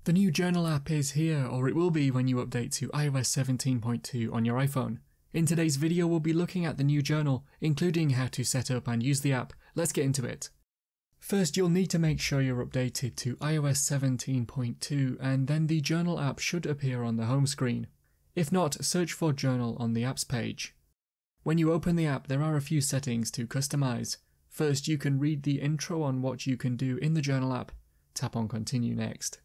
The new Journal app is here, or it will be when you update to iOS 17.2 on your iPhone. In today's video we'll be looking at the new Journal, including how to set up and use the app. Let's get into it. First, you'll need to make sure you're updated to iOS 17.2 and then the Journal app should appear on the home screen. If not, search for Journal on the apps page. When you open the app, there are a few settings to customize. First, you can read the intro on what you can do in the Journal app. Tap on Continue next.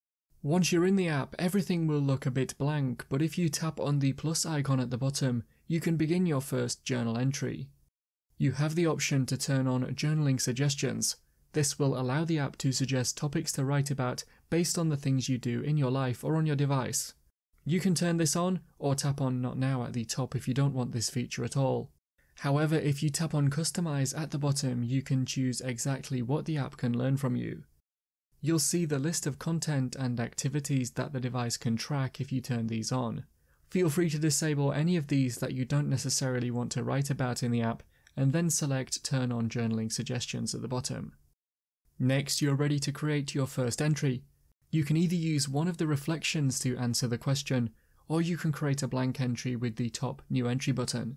Once you're in the app, everything will look a bit blank, but if you tap on the plus icon at the bottom, you can begin your first journal entry. You have the option to turn on journaling suggestions. This will allow the app to suggest topics to write about based on the things you do in your life or on your device. You can turn this on, or tap on Not Now at the top if you don't want this feature at all. However, if you tap on Customize at the bottom, you can choose exactly what the app can learn from you. You'll see the list of content and activities that the device can track if you turn these on. Feel free to disable any of these that you don't necessarily want to write about in the app, and then select Turn on Journaling Suggestions at the bottom. Next, you're ready to create your first entry. You can either use one of the reflections to answer the question, or you can create a blank entry with the top New Entry button.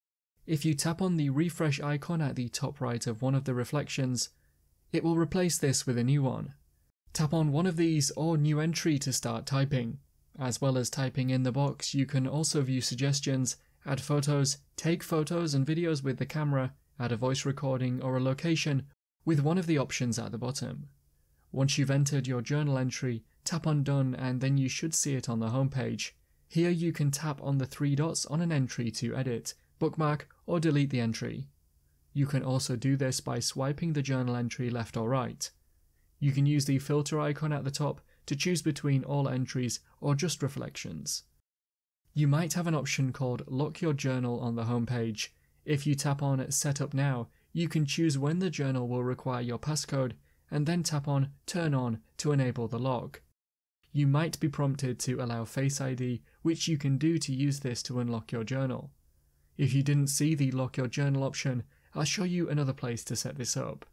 If you tap on the refresh icon at the top right of one of the reflections, it will replace this with a new one. Tap on one of these or New Entry to start typing. As well as typing in the box, you can also view suggestions, add photos, take photos and videos with the camera, add a voice recording or a location with one of the options at the bottom. Once you've entered your journal entry, tap on Done and then you should see it on the home page. Here you can tap on the three dots on an entry to edit, bookmark or delete the entry. You can also do this by swiping the journal entry left or right. You can use the filter icon at the top to choose between all entries or just reflections. You might have an option called Lock Your Journal on the home page. If you tap on Set Up Now, you can choose when the journal will require your passcode and then tap on Turn On to enable the lock. You might be prompted to allow Face ID, which you can do to use this to unlock your journal. If you didn't see the Lock Your Journal option, I'll show you another place to set this up.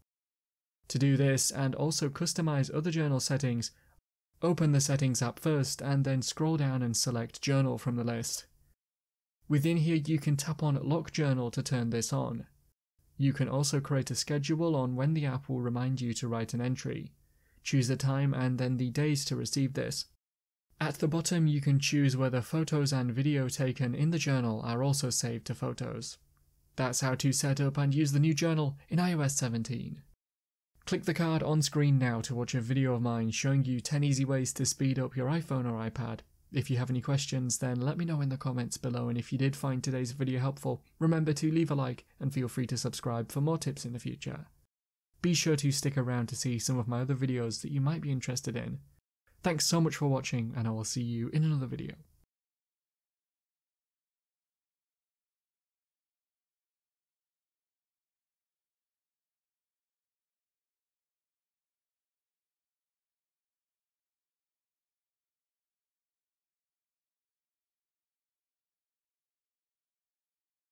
To do this and also customize other journal settings, open the Settings app first and then scroll down and select Journal from the list. Within here you can tap on Lock Journal to turn this on. You can also create a schedule on when the app will remind you to write an entry. Choose the time and then the days to receive this. At the bottom you can choose whether photos and video taken in the journal are also saved to Photos. That's how to set up and use the new journal in iOS 17. Click the card on screen now to watch a video of mine showing you 10 easy ways to speed up your iPhone or iPad. If you have any questions, then let me know in the comments below, and if you did find today's video helpful, remember to leave a like and feel free to subscribe for more tips in the future. Be sure to stick around to see some of my other videos that you might be interested in. Thanks so much for watching, and I will see you in another video.